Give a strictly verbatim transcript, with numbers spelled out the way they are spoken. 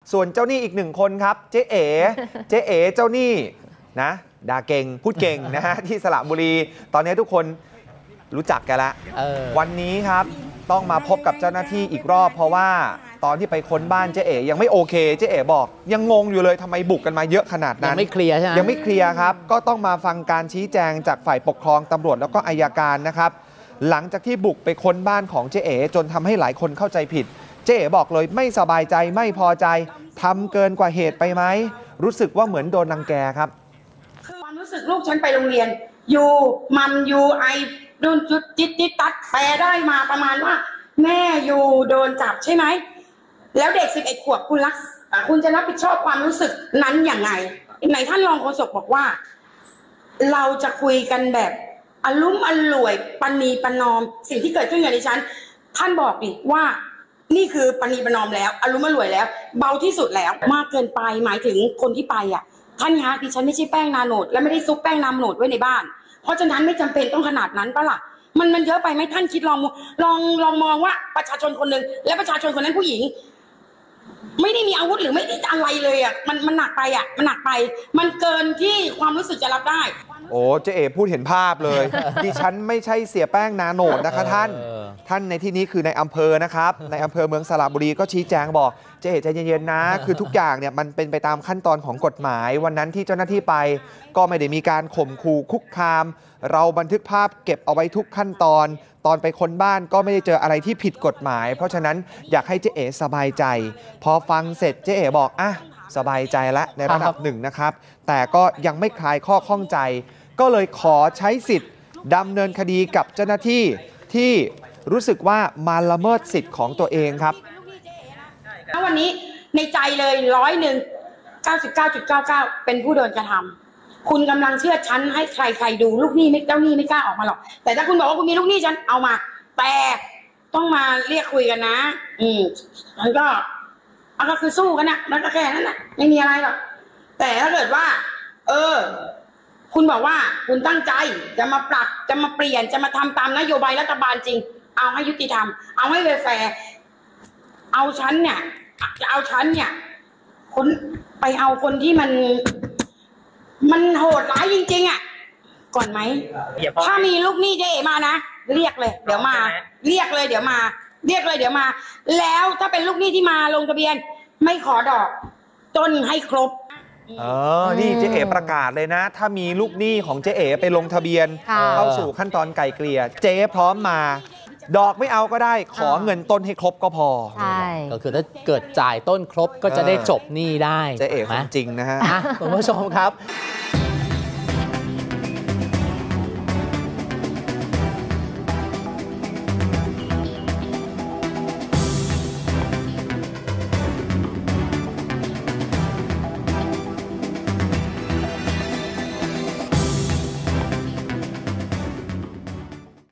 ส่วนเจ้าหนี้อีกหนึ่งคนครับเจ๊เอ๋เจ๊เอ๋เจ้าหนี้นะด่าเก่งพูดเก่งนะฮะที่สระบุรีตอนนี้ทุกคนรู้จักกันแล้ววันนี้ครับต้องมาพบกับเจ้าหน้าที่อีกรอบเพราะว่าตอนที่ไปค้นบ้านเจ๊เอ๋ยังไม่โอเคเจ๊เอ๋บอกยังงงอยู่เลยทำไมบุกกันมาเยอะขนาดนั้นยังไม่เคลียร์ใช่ไหมยังไม่เคลียร์ครับก็ต้องมาฟังการชี้แจงจากฝ่ายปกครองตำรวจแล้วก็อัยการนะครับหลังจากที่บุกไปค้นบ้านของเจ๊เอ๋จนทำให้หลายคนเข้าใจผิดเจ๊เอ๋บอกเลยไม่สบายใจไม่พอใจทำเกินกว่าเหตุไปไหมรู้สึกว่าเหมือนโดนรังแกครับคือความรู้สึกลูกฉันไปโรงเรียนยูมัมยูไอโดนจุดจิตจิตตัดแปลได้มาประมาณว่าแม่ยูโดนจับใช่ไหมแล้วเด็กสิบเอ็ดขวบคุณรักคุณจะรับผิดชอบความรู้สึกนั้นอย่างไรในท่านรองโฆษกบอกว่าเราจะคุยกันแบบอลุ่มอล่วยปณีประนอมสิ่งที่เกิดขึ้นกับดิฉันท่านบอกดิว่านี่คือปณีประนอมแล้วอลุ่มอล่วยแล้วเบาที่สุดแล้วมากเกินไปหมายถึงคนที่ไปอ่ะท่านคะดิฉันไม่ใช่แป้งนาโนดและไม่ได้ซุกแป้งนาโนดไว้ในบ้านเพราะฉะนั้นไม่จำเป็นต้องขนาดนั้นปะล่ะมันมันเยอะไปไหมท่านคิดลองลองลองมองว่าประชาชนคนหนึ่งและประชาชนคนนั้นผู้หญิงไม่ได้มีอาวุธหรือไม่ได้อะไรเลยอ่ะมันมันหนักไปอ่ะมันหนักไปมันเกินที่ความรู้สึกจะรับได้โอ้เจ๊เอ๋พูดเห็นภาพเลย ดิฉันไม่ใช่เสียแป้งนาโนดนะคะท่านท่านในที่นี้คือในอำเภอนะครับในอำเภอเมืองสระบุรีก็ชี้แจงบอกเจ๊เอ๋ใจเย็นๆนะคือทุกอย่างเนี่ยมันเป็นไปตามขั้นตอนของกฎหมายวันนั้นที่เจ้าหน้าที่ไปก็ไม่ได้มีการข่มขู่คุกคามเราบันทึกภาพเก็บเอาไว้ทุกขั้นตอนตอนไปค้นบ้านก็ไม่ได้เจออะไรที่ผิดกฎหมายเพราะฉะนั้นอยากให้เจ๊เอ๋สบายใจพอฟังเสร็จเจ๊เอ๋บอกอ่ะสบายใจแล้วในระดับหนึ่งนะครับแต่ก็ยังไม่คลายข้อข้องใจก็เลยขอใช้สิทธิ์ดำเนินคดีกับเจ้าหน้าที่ที่รู้สึกว่ามาละเมิดสิทธิ์ของตัวเองครับแล้ววันนี้ในใจเลยร้อยหนึ่งเก้าสิบเก้าจุดเก้าเก้าเป็นผู้โดนกระทำคุณกำลังเชื่อชั้นให้ใครใครดูลูกหนี้ไม่เจ้าหนี้ไม่กล้าออกมาหรอกแต่ถ้าคุณบอกว่าคุณมีลูกหนี้ฉันเอามาแต่ต้องมาเรียกคุยกันนะอืมมันก็เอาก็คือสู้กันนะมันก็แค่นั้นนะไม่มีอะไรหรอกแต่ถ้าเกิดว่าเออคุณบอกว่าคุณตั้งใจจะมาปรับจะมาเปลี่ยนจะมาทำตามนโยบายรัฐบาลจริงเอาให้ยุติธรรมเอาให้แฟร์เอาฉันเนี่ยจะเอาฉันเนี่ยคนไปเอาคนที่มันมันโหดร้ายจริงๆอ่ะก่อนไหมถ้ามีลูกหนี้เจ๊มานะเรียกเลยเดี๋ยวมาเรียกเลยเดี๋ยวมาเรียกเลยเดี๋ยวมาแล้วถ้าเป็นลูกหนี้ที่มาลงทะเบียนไม่ขอดอกต้นให้ครบเออนี่เจ๊เอ๋ประกาศเลยนะถ้ามีลูกหนี้ของเจ๊เอ๋ไปลงทะเบียนเข้าสู่ขั้นตอนไกลเกลี่ยเจ๊พร้อมมาดอกไม่เอาก็ได้ขอเงินต้นให้ครบก็พอใช่ก็คือถ้าเกิดจ่ายต้นครบก็จะได้จบหนี้ได้เจ๊เอ๋ของจริงนะฮะคุณผู้ชมครับ